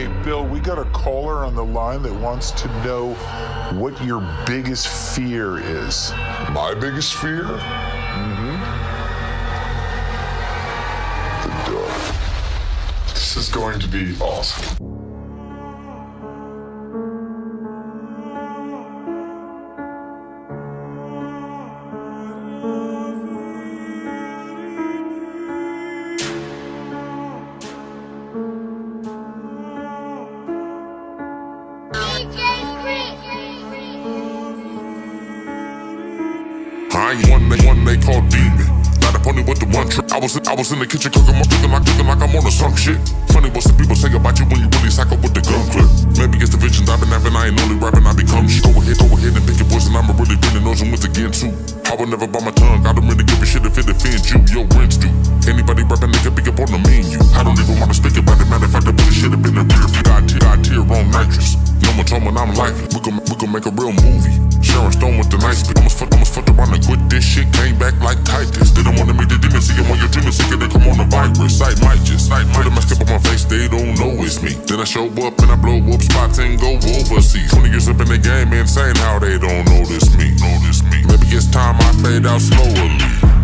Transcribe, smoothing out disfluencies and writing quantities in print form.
Hey, Bill, we got a caller on the line that wants to know what your biggest fear is. My biggest fear? The dark. This is going to be awesome. DJ Kreep. I ain't one they call demon. Not a pony with the one trick. I was in the kitchen cooking like I'm on a sunk shit. Funny what some people say about you when you really sack up with the gun clip. Maybe it's the visions I've been having. I ain't only rapping, I become shit. Go ahead and pick your poison. I'ma really bring the nose and wins again too. I would never bite my tongue. I don't really give a shit if it offends you. Your rents do. Anybody rapping, they can pick up on the menu. I don't even wanna speak about it. Matter of fact, I put this shit up in the rear. If you got tear on nitrous. No one told me I'm likely. We gon' make a real movie. Sharon Stone with the nice bit. Almost fucked around and quit this shit. Came back like Titus. They don't wanna meet the demons. See it when you're dreaming. Sick they come on the virus. Sight might just put a mask up on my face. They don't know it's me. Then I show up and I blow up spots and go overseas. 20 years up in the game, insane how they don't notice me. Maybe it's time I fade out slowly.